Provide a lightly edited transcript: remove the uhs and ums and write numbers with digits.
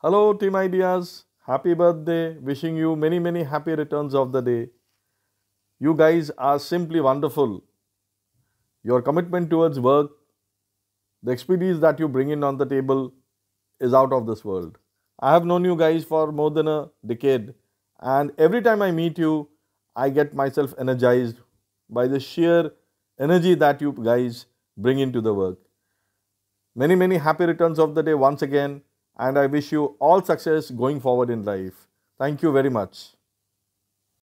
Hello, Team Ideas. Happy birthday. Wishing you many, many happy returns of the day. You guys are simply wonderful. Your commitment towards work, the expertise that you bring in on the table is out of this world. I have known you guys for more than a decade, and every time I meet you, I get myself energized by the sheer energy that you guys bring into the work. Many, many happy returns of the day once again, and I wish you all success going forward in life. Thank you very much.